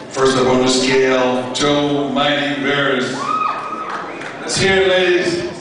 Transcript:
First up on the scale, Joe Mighty Veras. Let's hear it, ladies.